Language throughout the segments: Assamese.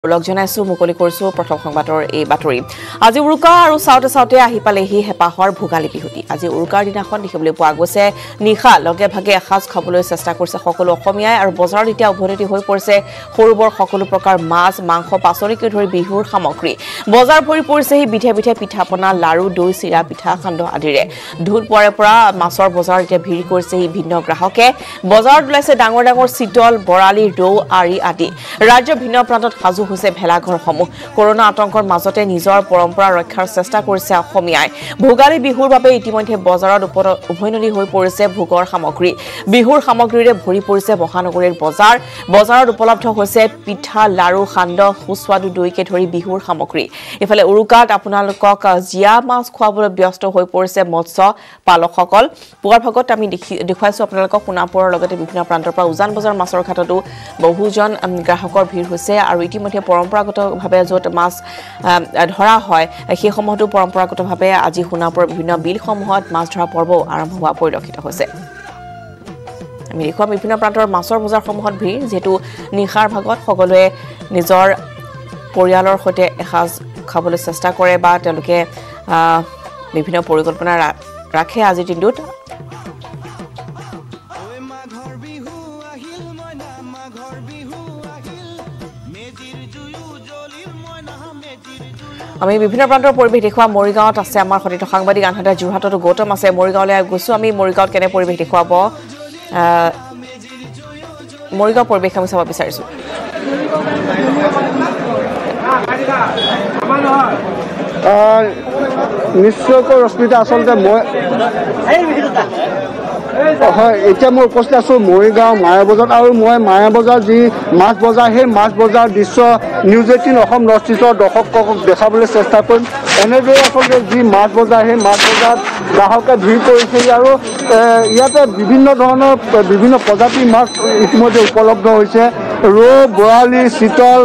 লগ জনাইছো মুকলি কৰিছো প্ৰথম সংবাদৰ এই বাতৰি আজি উৰুকা আৰু সাউতে আহি পালেহি হেপাহৰ ভোগালী বিহুতি আজি উৰুকাৰ দিনাখন দেখিবলৈ পোৱা গৈছে নিখা লগে ভাগে এসাজ খাবলৈ চেষ্টা কৰিছে সকলো অসমীয়াই আৰু বজাৰত এতিয়া উভতি হৈ পৰিছে সৰুবৰ সকলো প্ৰকাৰ মাছ মাংস পাচলিকে ধৰি বিহুৰ সামগ্ৰী বজাৰ ভৰি পৰিছে হি বিধে বিধে পিঠাপনা লাৰু দৈ চিৰা পিঠা সান্দহ আদিৰে ধুল পৰে পৰা মাছৰ বজাৰ এতিয়া ভিৰ কৰিছে হি ভিন্ন গ্ৰাহকে বজাৰত ওলাইছে ডাঙৰ ডাঙৰ চিতল বৰালি ৰৌ আৰি আদি ৰাজ্যৰ ভিন্ন প্ৰান্তত সাজু হৈছে ভেলাঘৰসমূহ কৰোনা আতংকৰ মাজতে নিজৰ পৰম্পৰা ৰক্ষাৰ চেষ্টা কৰিছে অসমীয়াই ভোগালী বিহুৰ বাবে ইতিমধ্যে বজাৰত উভৈনদী হৈ পৰিছে ভোগৰ সামগ্ৰী বিহুৰ সামগ্ৰীৰে ভৰি পৰিছে মহানগৰীৰ বজাৰত উপলব্ধ হৈছে পিঠা লাৰু সান্দহ সুস্বাদু দৈকে ধৰি বিহুৰ সামগ্ৰী ইফালে উৰুকাত আপোনালোকক জিয়া মাছ খোৱাবলৈ ব্যস্ত হৈ পৰিছে মৎস্য পালকসকল পুৱাৰ ভাগত আমি দেখুৱাইছো আপোনালোকক সোণাপুৰৰ লগতে বিভিন্ন প্ৰান্তৰ পৰা উজান বজাৰ মাছৰ ঘাটতো বহুজন গ্ৰাহকৰ ভিৰ হৈছে আৰু ইতিমধ্যে পৰম্পৰাগতভাৱে য'ত মাছ ধৰা হয় সেই সময়তো পৰম্পৰাগতভাৱে আজি সোণাপুৰৰ বিভিন্ন বিলসমূহত মাছ ধৰা পৰ্ব আৰম্ভ হোৱা পৰিলক্ষিত হৈছে আমি দেখুৱাম বিভিন্ন প্ৰান্তৰ মাছৰ বজাৰসমূহত ভিৰ যেহেতু নিশাৰ ভাগত সকলোৱে নিজৰ পৰিয়ালৰ সৈতে এসাজ খাবলৈ চেষ্টা কৰে বা তেওঁলোকে বিভিন্ন পৰিকল্পনা ৰাখে আজিৰ দিনটোত আমি বিভিন্ন প্ৰান্তৰ পৰিবেশ দেখুৱা মৰিগাঁৱত আছে আমাৰ সতীৰ্থ সাংবাদিক আনহাতে যোৰহাটতো গৌতম আছে মৰিগাঁৱলৈ গৈছো আমি মৰিগাঁৱত কেনে পৰিবেশ দেখুৱাব মৰিগাঁও পৰিবেশ আমি চাব বিচাৰিছো নিশ্চয়কৈ ৰশ্মিতা আচলতে মই হয় এতিয়া মই উপস্থিত আছোঁ মৰিগাঁও মায়াবজাৰত আৰু মই মায়াবজাৰ যি মাছ বজাৰ সেই মাছ বজাৰ দৃশ্য নিউজ 18 অসম নৰ্থ ইষ্টৰ দৰ্শকক দেখাবলৈ চেষ্টা কৰিম এনেদৰে আচলতে যি মাছ বজাৰ সেই মাছ বজাৰত গ্ৰাহকে ভিৰ কৰিছে আৰু ইয়াতে বিভিন্ন ধৰণৰ বিভিন্ন প্ৰজাতিৰ মাছ ইতিমধ্যে উপলব্ধ হৈছে ৰৌ বৰালি চিতল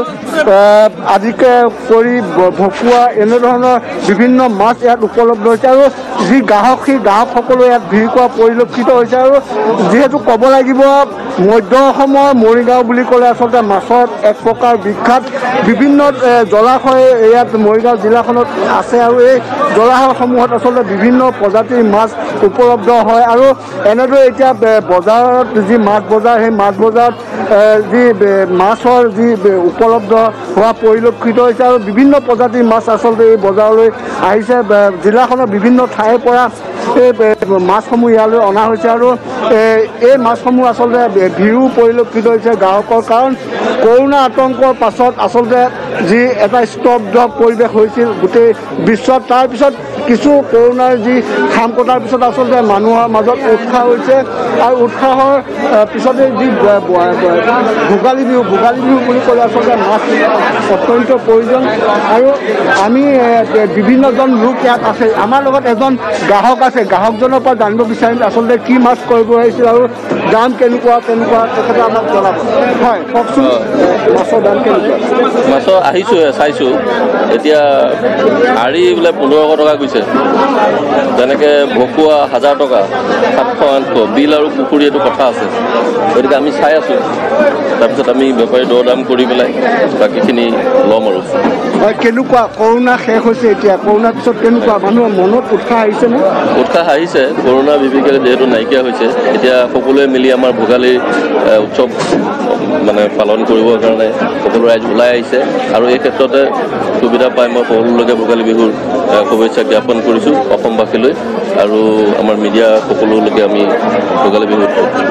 আদিকে কৰি ভকুৱা এনেধৰণৰ বিভিন্ন মাছ ইয়াত উপলব্ধ হৈছে আৰু যি গ্ৰাহক সেই গ্ৰাহকসকলে ইয়াত ভিৰ কৰা পৰিলক্ষিত হৈছে আৰু যিহেতু ক'ব লাগিব মধ্য অসমৰ মৰিগাঁও বুলি ক'লে আচলতে মাছৰ এক প্ৰকাৰ বিখ্যাত বিভিন্ন জলাশয় ইয়াত মৰিগাঁও জিলাখনত আছে আৰু এই জলাশয়সমূহত আচলতে বিভিন্ন প্ৰজাতিৰ মাছ উপলব্ধ হয় আৰু এনেদৰে এতিয়া বজাৰত যি মাছ বজাৰ সেই মাছ বজাৰত যি মাছৰ যি উপলব্ধ হোৱা পৰিলক্ষিত হৈছে আৰু বিভিন্ন প্ৰজাতিৰ মাছ আচলতে এই বজাৰলৈ আহিছে জিলাখনৰ বিভিন্ন ঠাইৰ পৰা এই মাছসমূহ ইয়ালৈ অনা হৈছে আৰু এই মাছসমূহ আচলতে ভিৰো পৰিলক্ষিত হৈছে গ্ৰাহকৰ কাৰণ কৰোনা আতংকৰ পাছত আচলতে যি এটা স্তব্ধ পৰিৱেশ হৈছিল গোটেই বিশ্বত তাৰপিছত কিছু কৰোনাৰ যি খাম কটাৰ পিছত আচলতে মানুহৰ মাজত উৎসাহ হৈছে আৰু উৎসাহৰ পিছতে যি ভোগালী বিহু বুলি ক'লে আচলতে মাছ অত্যন্ত প্ৰয়োজন আৰু আমি বিভিন্নজন লোক ইয়াত আছে আমাৰ লগত এজন গ্ৰাহক আছে গ্ৰাহকজনৰ পৰা জানিব বিচাৰিম আচলতে কি মাছ কৰিব আহিছিল আৰু দাম কেনেকুৱা তেখেতে আমাক জনাব হয় কওকচোন মাছৰ দাম কেনেকুৱা মাছৰ আহিছোঁ চাইছোঁ এতিয়া আৰি বোলে 1500 টকা গৈছে যেনেকৈ ভকুৱা 1000 টকা 700-800 বিল আৰু পুখুৰী এইটো কথা আছে গতিকে আমি চাই আছোঁ তাৰপিছত আমি বেপাৰী দৰ দাম কৰি পেলাই বাকীখিনি ল'ম আৰু কেনেকুৱা কৰোনা শেষ হৈছে এতিয়া কৰোনাৰ পিছত কেনেকুৱা মানুহৰ মনত উৎসাহ আহিছেনে উৎসাহ আহিছে কৰোনা বিভীষিকা যিহেতু নাইকিয়া হৈছে এতিয়া সকলোৱে মিলি আমাৰ ভোগালী উৎসৱ মানে পালন কৰিবৰ কাৰণে সকলো ৰাইজ ওলাই আহিছে আৰু এই ক্ষেত্ৰতে সুবিধা পাই মই সকলোলৈকে ভোগালী বিহুৰ শুভেচ্ছা জ্ঞাপন কৰিছোঁ অসমবাসীলৈ আৰু আমাৰ মিডিয়া সকলোলৈকে আমি ভোগালী বিহু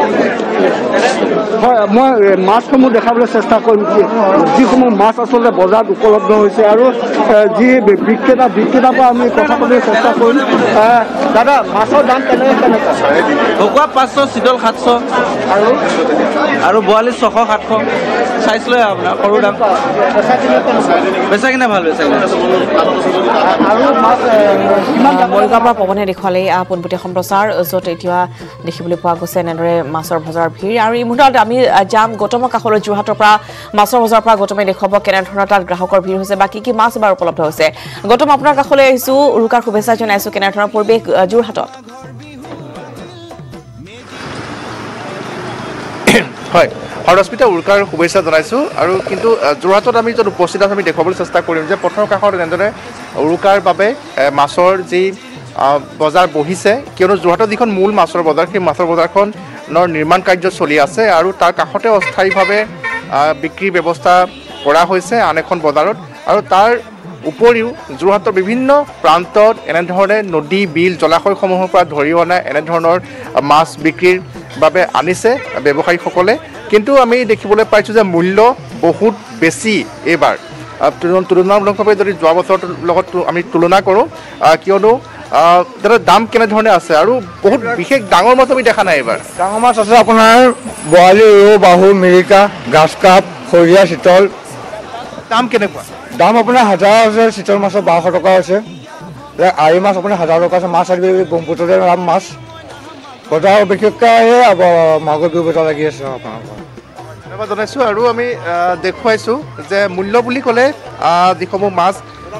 হয় মই মাছসমূহ দেখাবলৈ চেষ্টা কৰিম যিসমূহ মাছ আচলতে বজাৰত উপলব্ধ হৈছে আৰু যি বিক্ৰেতাৰ পৰা আমি কথা পাতিবলৈ চেষ্টা কৰিম দাদা মাছৰ দাম কেনেকৈ ভকুৱা 500 চিতল 700 আৰু বৰালি 600-700 চাইজ লৈ আপোনাৰ সৰু দাম বেচা কিনা ভাল বেচা কিনা আৰু মাছ মৰিগাঁৱৰ পৰা পৱনে দেখুৱালে পোনপটীয়া সম্প্ৰচাৰ য'ত এতিয়া দেখিবলৈ পোৱা গৈছে এনেদৰে মাছৰ বজাৰৰ ভিৰ আৰু এই মুহূৰ্তত আমি যাম গৌতমৰ কাষলৈ যোৰহাটৰ পৰা মাছৰ বজাৰৰ পৰা গৌতমে দেখুৱাব কেনেধৰণৰ তাত গ্ৰাহকৰ ভিৰ হৈছে বা কি মাছ এবাৰ উপলব্ধ হৈছে গৌতম আপোনাৰ কাষলৈ আহিছোঁ উৰুকাৰ শুভেচ্ছা জনাইছোঁ কেনেধৰণৰ পৰিৱেশ যোৰহাটত হয় ৰশ্মিতা উৰুকাৰ শুভেচ্ছা জনাইছোঁ আৰু কিন্তু যোৰহাটত আমি য'ত উপস্থিত আছোঁ আমি দেখুৱাবলৈ চেষ্টা কৰিম যে পথৰ কাষত এনেদৰে উৰুকাৰ বাবে মাছৰ যি বজাৰ বহিছে কিয়নো যোৰহাটত যিখন মূল মাছৰ বজাৰ সেই মাছৰ বজাৰখনৰ নিৰ্মাণ কাৰ্য চলি আছে আৰু তাৰ কাষতে অস্থায়ীভাৱে বিক্ৰীৰ ব্যৱস্থা কৰা হৈছে আন এখন বজাৰত আৰু তাৰ উপৰিও যোৰহাটৰ বিভিন্ন প্ৰান্তত এনেধৰণে নদী বিল জলাশয়সমূহৰ পৰা ধৰি অনা এনেধৰণৰ মাছ বিক্ৰীৰ বাবে আনিছে ব্যৱসায়ীসকলে কিন্তু আমি দেখিবলৈ পাইছোঁ যে মূল্য বহুত বেছি এইবাৰ তুলনামূলকভাৱে যদি যোৱা বছৰৰ লগত আমি তুলনা কৰোঁ কিয়নো দাম কেনেধৰণে আছে আৰু বহুত বিশেষ ডাঙৰ মাছ আমি দেখা নাই এইবাৰ ডাঙৰ মাছ আছে আপোনাৰ বৰালি ৰৌ বাহু মিৰিকা গাছ কাপ খৰিয়া চিতল দাম কেনেকুৱা দাম আপোনাৰ 1000 আছে চিতল মাছৰ 1200 টকা আছে আৰি মাছ আপোনাৰ 1000 টকা আছে মাছ আৰু ব্ৰহ্মপুত্ৰতে দাম মাছ বজাৰ বিশেষকৈ মাগুৰ বজাৰ লাগি আছে আপোনালোকৰ ধন্যবাদ জনাইছোঁ আৰু আমি দেখুৱাইছোঁ যে মূল্য বুলি ক'লে যিসমূহ মাছ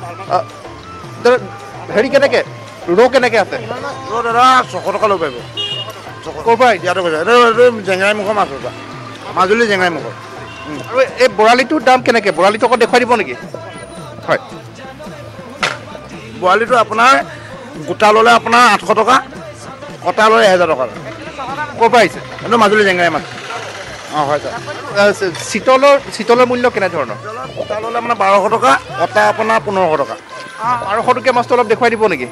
হেৰি কেনেকৈ ৰৌ কেনেকৈ আছে ৰৌ দাদা 600 টকা ল'ব পাৰিব ক'ৰ পৰা এতিয়া জেঙেৰাই মুখৰ মাছ মাজুলী জেঙেৰাই মুখৰ আৰু এই বৰালিটোৰ দাম কেনেকৈ বৰালিটো অকণ দেখুৱাই দিব নেকি হয় বৰালিটো আপোনাৰ গোটা ল'লে আপোনাৰ 800 টকা কটা ল'লে 1000 টকা ক'ৰ পৰা আহিছে এইটো মাজুলী জেঙেৰাই মাছ হয় ছাৰ চিতলৰ মূল্য কেনেধৰণৰ গোটা ল'লে আপোনাৰ 1200 টকা কটা আপোনাৰ 1500 টকা 1200 টকীয়া মাছটো অলপ দেখুৱাই দিব নেকি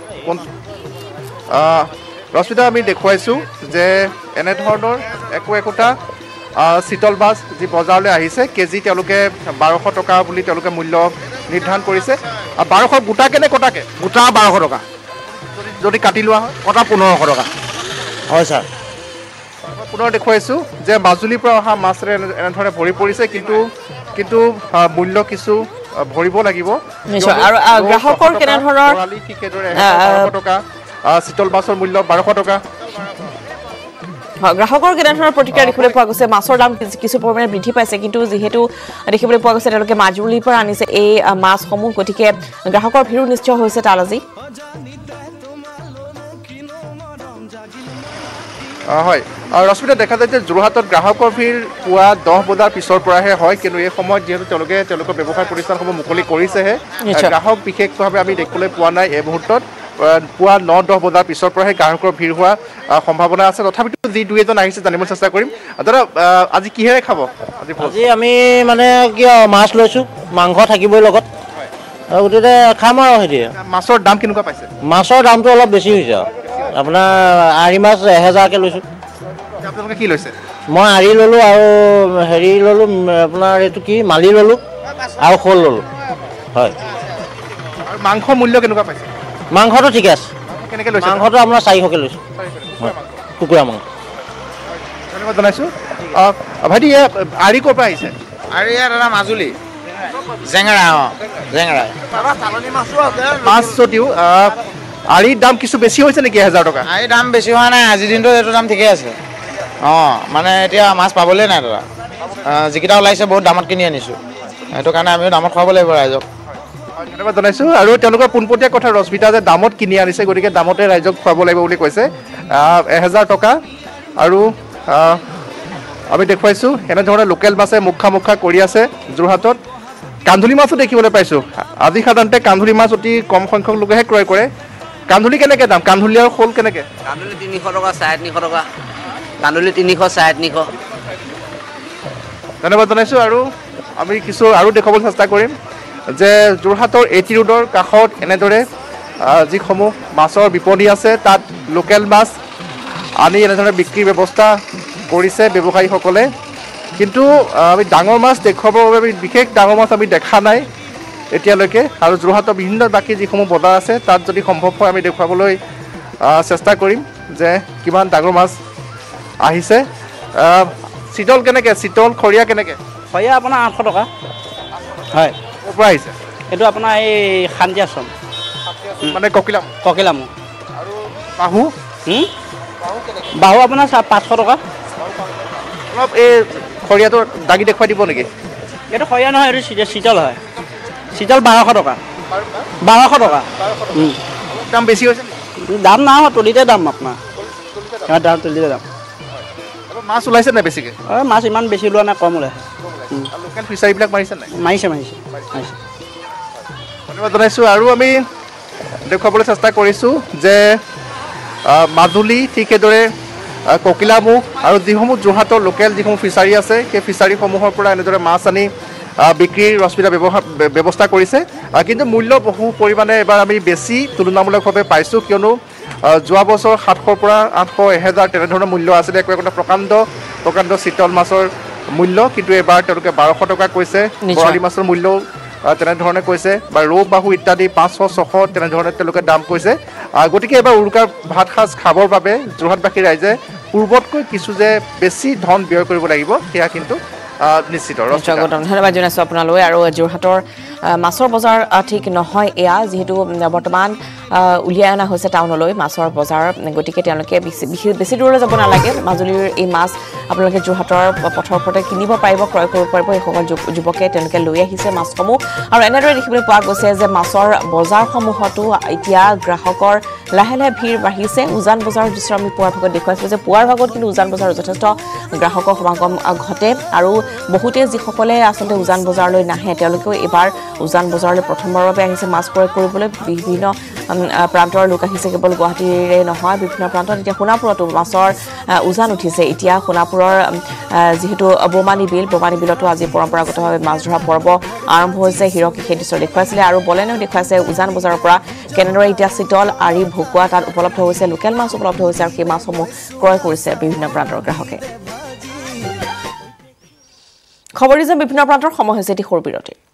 ৰশ্মিতা আমি দেখুৱাইছোঁ যে এনেধৰণৰ একোটা চিতল মাছ যি বজাৰলৈ আহিছে কেজি তেওঁলোকে 1200 টকা বুলি তেওঁলোকে মূল্য নিৰ্ধাৰণ কৰিছে 1200 গোটাকে নে কটাকে গোটা 1200 টকা যদি কাটি লোৱা হয় কটা 1500 টকা হয় ছাৰ পুনৰ দেখুৱাইছোঁ যে মাজুলীৰ পৰা অহা মাছেৰে এনেধৰণে ভৰি পৰিছে কিন্তু মূল্য কিছু ভৰিব লাগিব আৰু গ্ৰাহকৰ কেনেধৰণৰ ঠিক সেইদৰে 1200 টকা চিতল মাছৰ মূল্য 1200 টকা গ্ৰাহকৰ কেনেধৰণৰ প্ৰতিক্ৰিয়া দেখিবলৈ পোৱা গৈছে মাছৰ দাম কিছু পৰিমাণে বৃদ্ধি পাইছে কিন্তু যিহেতু দেখিবলৈ পোৱা গৈছে তেওঁলোকে মাজুলীৰ পৰা আনিছে এই মাছসমূহ গতিকে গ্ৰাহকৰ ভিৰো নিশ্চয় হৈছে তাল আজি হয় ৰশ্মিতা দেখা যায় যে যোৰহাটত গ্ৰাহকৰ ভিৰ পুৱা 10 বজাৰ পিছৰ পৰাহে হয় কিন্তু এই সময়ত যিহেতু তেওঁলোকৰ ব্যৱসায় প্ৰতিষ্ঠানসমূহ মুকলি কৰিছেহে গ্ৰাহক বিশেষভাৱে আমি দেখিবলৈ পোৱা নাই এই মুহূৰ্তত পুৱা 9-10 বজাৰ পিছৰ পৰাহে গ্ৰাহকৰ ভিৰ হোৱা সম্ভাৱনা আছে তথাপিতো যি দুই এজন আহিছে জানিবলৈ চেষ্টা কৰিম দাদা আজি কিহেৰে খাব আজি আমি মানে কি মাছ লৈছোঁ মাংস থাকিবই লগত আৰু গতিকে খাম আৰু হেৰি মাছৰ দাম কেনেকুৱা পাইছে মাছৰ দামটো অলপ বেছি হৈছে আপোনাৰ আৰি মাছ 1000কৈ লৈছোঁ আপোনালোকে কি লৈছে মই আৰি ল'লোঁ আৰু হেৰি ল'লোঁ আপোনাৰ এইটো কি মালি ল'লোঁ আৰু শ'ল ল'লোঁ হয় আৰু মাংসৰ মূল্য কেনেকুৱা পাইছে মাংসটো ঠিকে আছে কেনেকৈ লৈছে মাংসটো আপোনাৰ 400কৈ লৈছোঁ কুকুৰা মাংস ধন্যবাদ জনাইছোঁ ভাইটি আৰি ক'ৰ পৰা আহিছে আৰু ইয়াত দাদা মাজুলী জেঙেৰা জেঙেৰা মাছ যদিও আৰিৰ দাম কিছু বেছি হৈছে নেকি 1000 টকা আৰি দাম বেছি হোৱা নাই আজিৰ দিনটো এইটো দাম ঠিকেই আছে মানে এতিয়া মাছ পাবলৈ নাই দাদা যিকেইটা ওলাইছে বহুত দামত কিনি আনিছোঁ সেইটো কাৰণে আমিও দামত খুৱাব লাগিব ৰাইজক ধন্যবাদ জনাইছোঁ আৰু তেওঁলোকৰ পোনপটীয়া কথা ৰশ্মিতা যে দামত কিনি আনিছে গতিকে দামতে ৰাইজক খুৱাব লাগিব বুলি কৈছে 1000 টকা আৰু আমি দেখুৱাইছোঁ এনেধৰণে লোকেল মাছে মুখা কৰি আছে যোৰহাটত কান্ধুলি মাছো দেখিবলৈ পাইছোঁ আজি সাধাৰণতে কান্ধুলি মাছ অতি কম সংখ্যক লোকেহে ক্ৰয় কৰে কান্ধুলি কেনেকৈ দাম কান্ধুলি আৰু শ'ল কেনেকৈ কান্ধুলি 300 টকা 350 টকা কান্ধুলি 300 350 ধন্যবাদ জনাইছোঁ আৰু আমি কিছু আৰু দেখুৱাবলৈ চেষ্টা কৰিম যে যোৰহাটৰ এটি ৰোডৰ কাষত এনেদৰে যিসমূহ মাছৰ বিপণী আছে তাত লোকেল মাছ আনি এনেধৰণে বিক্ৰীৰ ব্যৱস্থা কৰিছে ব্যৱসায়ীসকলে কিন্তু আমি ডাঙৰ মাছ দেখুৱাবৰ বাবে বিশেষ ডাঙৰ মাছ আমি দেখা নাই এতিয়ালৈকে আৰু যোৰহাটৰ বিভিন্ন বাকী যিসমূহ বজাৰ আছে তাত যদি সম্ভৱ হয় আমি দেখুৱাবলৈ চেষ্টা কৰিম যে কিমান ডাঙৰ মাছ আহিছে চিতল কেনেকৈ চিতল খৰিয়া কেনেকৈ খৰিয়া আপোনাৰ 800 টকা হয় ক'ৰ পৰা আহিছে এইটো আপোনাৰ এই শান্তি আশ্ৰম মানে ককিলাম আৰু বাহু বাহু আপোনাৰ 500 টকা অলপ এই খৰিয়াটো দাগি দেখুৱাই দিব নেকি এইটো খৰিয়া নহয় এইটো চিতল হয় চিতল 1200 টকা 1200 টকা দাম বেছি হৈছে দাম নাই তলিতে দাম আপোনাৰ দাম তলিতে দাম মাছ ওলাইছে নাই বেছিকৈ মাছ ইমান বেছি ওলোৱা নাই কম ওলাই লোকেল ফিচাৰীবিলাক মাৰিছে নাই মাৰিছে ধন্যবাদ জনাইছোঁ আৰু আমি দেখুৱাবলৈ চেষ্টা কৰিছোঁ যে মাজুলী ঠিক সেইদৰে ককিলামুখ আৰু যিসমূহ যোৰহাটৰ লোকেল যিসমূহ ফিচাৰী আছে সেই ফিচাৰীসমূহৰ পৰা এনেদৰে মাছ আনি বিক্ৰীৰ ৰশ্মিতা ব্যৱস্থা কৰিছে কিন্তু মূল্য বহু পৰিমাণে এবাৰ আমি বেছি তুলনামূলকভাৱে পাইছোঁ কিয়নো যোৱা বছৰ 700 পৰা 800 1000 তেনেধৰণৰ মূল্য আছিলে একোটা প্ৰকাণ্ড চিতল মাছৰ মূল্য কিন্তু এবাৰ তেওঁলোকে 1200 টকা কৈছে বৰালি মাছৰ মূল্যও তেনেধৰণে কৈছে বা ৰৌ বাহু ইত্যাদি 500 600 তেনেধৰণে তেওঁলোকে দাম কৈছে গতিকে এবাৰ উৰুকাৰ ভাত সাজ খাবৰ বাবে যোৰহাটবাসী ৰাইজে পূৰ্বতকৈ কিছু যে বেছি ধন ব্যয় কৰিব লাগিব সেয়া কিন্তু নিশ্চিত ধন্যবাদ জনাইছোঁ আপোনালৈ আৰু যোৰহাটৰ মাছৰ বজাৰ ঠিক নহয় এয়া যিহেতু বৰ্তমান উলিয়াই অনা হৈছে টাউনলৈ মাছৰ বজাৰ গতিকে তেওঁলোকে বেছি দূৰলৈ যাব নালাগে মাজুলীৰ এই মাছ আপোনালোকে যোৰহাটৰ পথৰ ওপৰতে কিনিব পাৰিব ক্ৰয় কৰিব পাৰিব এইসকল যুৱকে তেওঁলোকে লৈ আহিছে মাছসমূহ আৰু এনেদৰে দেখিবলৈ পোৱা গৈছে যে মাছৰ বজাৰসমূহতো এতিয়া গ্ৰাহকৰ লাহে লাহে ভিৰ বাঢ়িছে উজান বজাৰৰ দৃশ্য আমি পুৱাৰ ভাগত দেখুৱাইছোঁ যে পুৱাৰ ভাগত কিন্তু উজান বজাৰত যথেষ্ট গ্ৰাহকৰ সমাগম ঘটে আৰু বহুতে যিসকলে আচলতে উজান বজাৰলৈ নাহে তেওঁলোকেও এবাৰ উজান বজাৰলৈ প্ৰথমবাৰৰ বাবে আহিছে মাছ ক্ৰয় কৰিবলৈ বিভিন্ন প্ৰান্তৰ লোক আহিছে কেৱল গুৱাহাটীৰে নহয় বিভিন্ন প্ৰান্তত এতিয়া সোণাপুৰতো মাছৰ উজান উঠিছে এতিয়া সোণাপুৰৰ যিহেতু বোমানী বিলতো আজি পৰম্পৰাগতভাৱে মাছ ধৰা পৰ্ব আৰম্ভ হৈছে হিৰকে সেই দৃশ্য দেখুৱাইছিলে আৰু বলেনেও দেখুৱাইছে উজান বজাৰৰ পৰা কেনেদৰে এতিয়া চিতল আৰি ভকুৱা তাত উপলব্ধ হৈছে লোকেল মাছ উপলব্ধ হৈছে আৰু সেই মাছসমূহ ক্ৰয় কৰিছে বিভিন্ন প্ৰান্তৰ গ্ৰাহকে খবৰি যে বিভিন্ন প্ৰান্তৰ সময় হৈছে এটি সৰু বিৰতি